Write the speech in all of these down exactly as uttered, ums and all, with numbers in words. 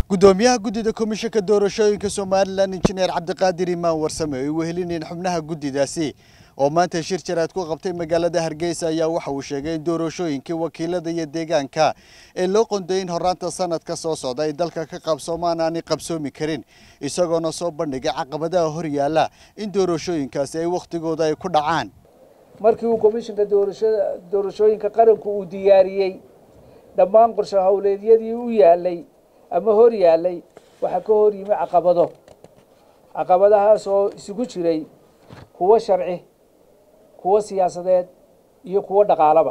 gudoomiyaha guddida komishanka doorashooyinka Soomaaliland injineer Cabdiqaadir Imaan Warsame ay wehelinayeen xubnaha guddidaasi oo maanta shir jaraad ku qabtay magaalada Hargeysa ayaa waxa uu sheegay in doorashooyinka wakiilada iyo deegaanka ee loo qoondeeyay horaanta sanadka soo socda ay dalka ka qabsoomaan aan qabsoomi karin isagoona soo bandhigay caqabadaha hor yaala in doorashooyinkaasi ay waqtigooda ay ku dhacaan markii uu komishanka doorashada doorashooyinka qaranku uu diyaariyay dhammaan qorshe hawleedyadii u yaalay ama hor yaalay waxa ka hor yimi caqabado caqabadahaas oo isugu jiray kuwa sharci kuwa siyaasadeed iyo kuwa dhaqaalaba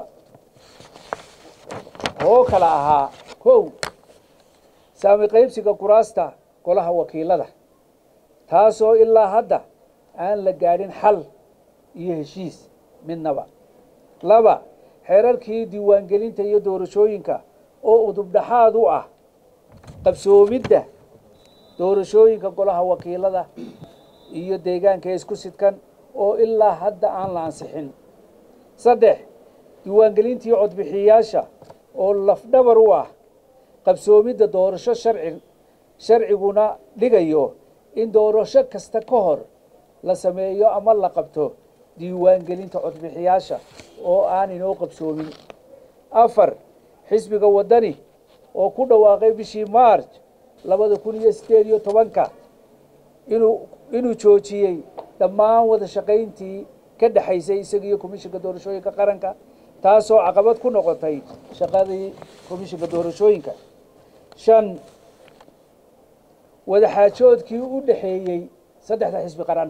oo kala ahaa kow saami qaybsiga kuraasta golaha wakiilada taasoo ilaa hadda aan la gaadhin xal iyo heshiis midnaba laba xeerarkii diiwaangelinta iyo doorashooyinka oo udub dhaxaad u ah qabsoomidda doorashooyinka golaha wakiilada iyo deegaanka isku sidkan oo ilaa hadda aan la ansixin saddex diiwaangelintii codbixiyayaasha oo lafdhabar u ah qabsoomidda doorasho sharci sharciguna dhigayo in doorasho kasta ka hor la sameeyo ama la qabto diiwaangelinta codbixiyayaasha oo aan inoo qabsoomin afar xisbiga wadani oo ku dhawaaqay bishii March labada kun iyo sideed iyo tobanka inuu inuu joojiyay dhammaan wada shaqayntii ka dhaxaysay isaga iyo komishanka doorashooyinka qaranka taasoo caqabad ku noqotay shaqadii komishanka doorashooyinka shan wada xaajoodkii u dhaxeeyay saddexda xisbi qaran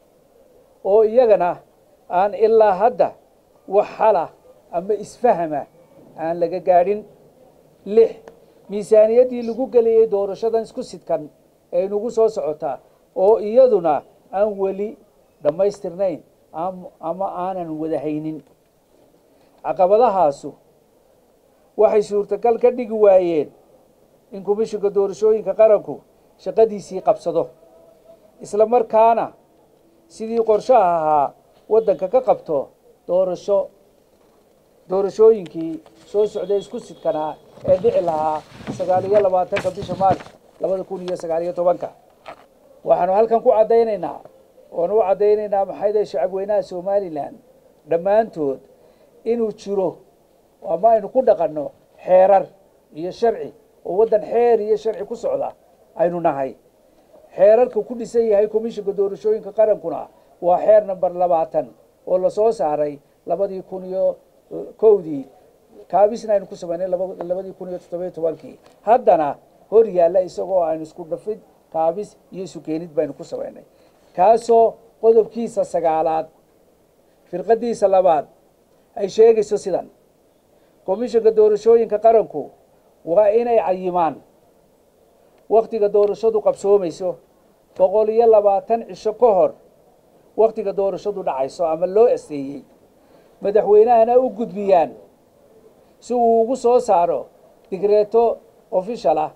oo iyagana aan ilaa hadda wax xala ama isfahama aan laga gaadhin lix miisaaniyaddii lagu geliyay doorashadan isku sidkan ee nagu soo socota oo iyaduna aan weli dhammaystirnayn ama aanan wada haynin caqabadahaasu waxay suurtagal ka dhigi waayeen in komishanka doorashooyinka qaranku shaqadiisii qabsado isla markaana sidii qorshaha ahaa waddanka ka qabto doorasho doorashooyinkii soo socday isku sidkanaa ee dhici lahaa sagaal iyo labaatanka bisha Maarch labada kun iyo sagaal iyo tobanka waxaanu halkan ku cadaynaynaa oo nu cadaynaynaa maxayday shacab weynaha Soomaaliland dhammaantood inuu jiro ama aynu ku dhaqanno xeerar iyo sharci oo waddan xeer iyo sharci ku socda aynu nahay xeerarka ku dhisan yahay komishanka doorashooyinka qarankuna waa xeer number labaatan oo la soo saaray labadii kun iyo kowdii kaabisna aynu ku samaynay labadii kun iyo toddoba iyo tobankii haddana hor yaalla isagoo aynu isku dhafid kaabis iyo isu keenid baynu ku samaynay kaasoo qodobkiisa sagaalaad firqadiisa labaad ay sheegayso sidan komishanka doorashooyinka qaranku waa inay cayimaan waqtiga doorashadu qabsoomayso boqol iyo labaatan cisho ka hor waqtiga doorashadu dhacayso ama loo asteeyey madaxweynahana u gudbiyaan si uu ugu soo saaro digreeto official ah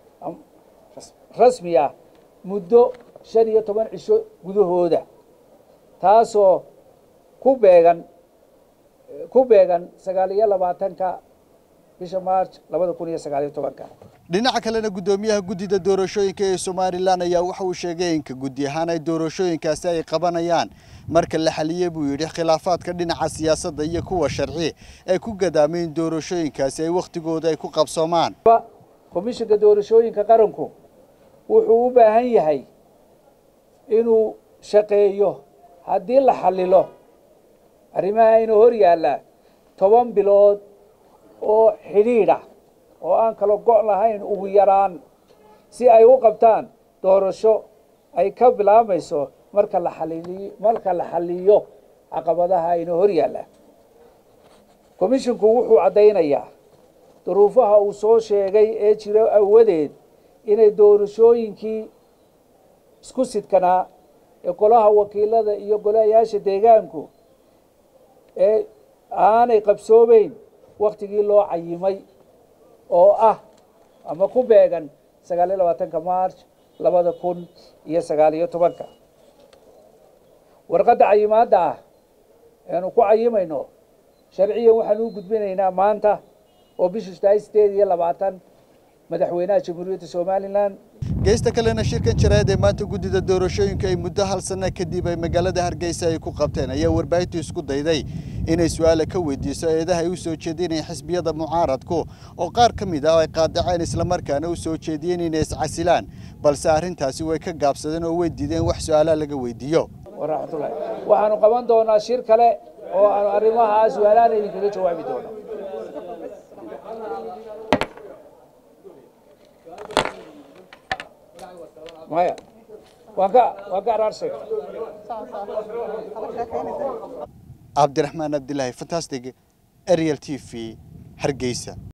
rasmi ah muddo shan iyo toban cisho gudahooda taasoo ku beegan ku beegan sagaal iyo labaatanka bisha March labada kun iyo sagaal iyo tobanka dhinaca kalena gudoomiyaha guddida doorashooyinka ee Soomaaliland ayaa waxa uu sheegay in guddi ahaan ay doorashooyinkaasi ay qabanayaan marka la xaliyay buu yiri khilaafaadka dhinaca siyaasadda iyo kuwa sharci ee ku gadaameen doorashooyinkaasi ay waqtigooda ay ku qabsoomaan komishanka doorashooyinka qaranku wuxuu u baahan yahay inuu shaqeeyo haddii la xalilo arrimaha inuu hor yaalla toban bilood oo xidhiidh ah oo aan kala go' lahayn ugu yaraan si ay u qabtaan doorasho ay ka bilaabayso marka la xaliliyo marka la xaliyo caqabadaha inuu hor yaalla komishanku wuxuu cadaynayaa duruufaha uu soo sheegay ee jira awadeed inay doorashooyinkii isku sidkanaa ee golaha wakiilada iyo golayaasha deegaanku ee aanay qabsoomeyn waqtigii loo cayimay oo ah ama ku beegan sagaal iyo labaatanka March labada kun iyo sagaal iyo tobanka warqadda cayimaadda ah eenu ku cayimayno sharciyan waxaan u gudbinaynaa maanta oo bisha sideed iyo labaatan madaxweynaha jamhuuriyadda Somaliland. geesta kalena shirkan jaraa'id ee maanta guddida doorashooyinka ay muddo hal sano kadib ay magaalada Hargeysa ay ku qabteen ayaa warbaahintu isku dayday inay su'aalo ka weydiiso eedaha ay u soo jeedinayaan xisbiyada mucaaradku oo qaar ka mid ah ay qaadaceen isla markaana u soo jeediyeen inay iscasilaan balse arrintaasi way ka gaabsadeen oo way diideen wax su'aalo laga weydiiyo. waraxmatullaahi waxaanu qaban doonaa shir kale oo aan arrimahaas su'aalaha idinkaga jawaabi doono. maya waka waka ararse Abdirahmaan Abdullaahi Fantastic Ariel T V Hargeysa.